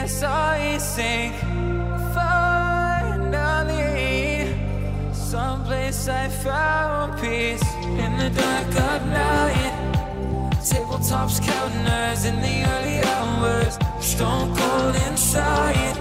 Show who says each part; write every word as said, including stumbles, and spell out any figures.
Speaker 1: yes I sink. Finally, someplace I found peace. In the dark of night, tabletops counting hours in the early hours. Stone cold inside,